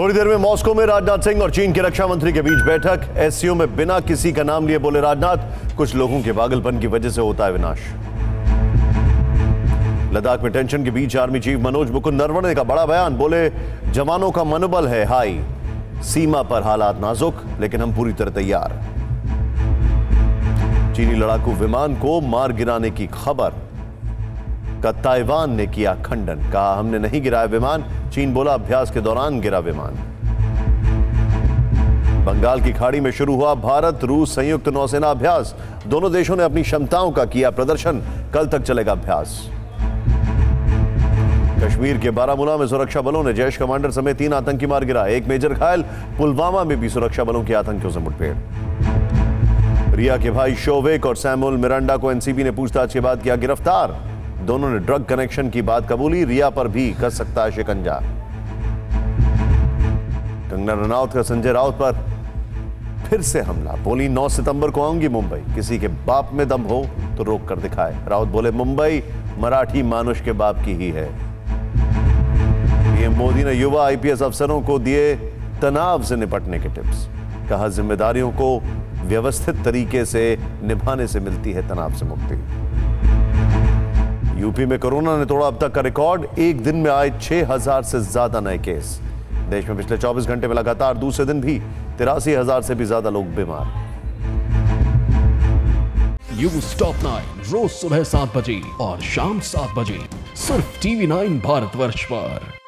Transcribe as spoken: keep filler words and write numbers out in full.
थोड़ी देर में मॉस्को में राजनाथ सिंह और चीन के रक्षा मंत्री के बीच बैठक। एससीओ में बिना किसी का नाम लिए बोले राजनाथ, कुछ लोगों के पागलपन की वजह से होता है विनाश। लद्दाख में टेंशन के बीच आर्मी चीफ मनोज मुकुंद नरवणे का बड़ा बयान, बोले जवानों का मनोबल है हाई, सीमा पर हालात नाजुक लेकिन हम पूरी तरह तैयार। चीनी लड़ाकू विमान को मार गिराने की खबर का ताइवान ने किया खंडन, कहा हमने नहीं गिराया विमान। चीन बोला अभ्यास के दौरान गिरा विमान। बंगाल की खाड़ी में शुरू हुआ भारत रूस संयुक्त नौसेना अभ्यास, दोनों देशों ने अपनी क्षमताओं का किया प्रदर्शन, कल तक चलेगा अभ्यास। कश्मीर के बारामूला में सुरक्षा बलों ने जैश कमांडर समेत तीन आतंकी मार गिराए, एक मेजर घायल। पुलवामा में भी सुरक्षा बलों की आतंकियों से मुठभेड़। रिया के भाई शोवेक और सैमुअल मिरांडा को एनसीबी ने पूछताछ के बाद किया गिरफ्तार, दोनों ने ड्रग कनेक्शन की बात कबूली। रिया पर भी कस सकता है शिकंजा। कंगना रनौत का संजय राउत पर फिर से हमला, बोली नौ सितंबर को आऊंगी मुंबई, किसी के बाप में दम हो तो रोक कर दिखाए। राउत बोले मुंबई मराठी मानुष के बाप की ही है। पीएम मोदी ने युवा आईपीएस अफसरों को दिए तनाव से निपटने के टिप्स, कहा जिम्मेदारियों को व्यवस्थित तरीके से निभाने से मिलती है तनाव से मुक्ति। यूपी में कोरोना ने तोड़ा अब तक का रिकॉर्ड, एक दिन में आए छह हजार से ज्यादा नए केस। देश में पिछले चौबीस घंटे में लगातार दूसरे दिन भी तिरासी हजार से भी ज्यादा लोग बीमार। न्यूज़ टॉप नाइन रोज सुबह सात बजे और शाम सात बजे सिर्फ टीवी नाइन भारतवर्ष पर।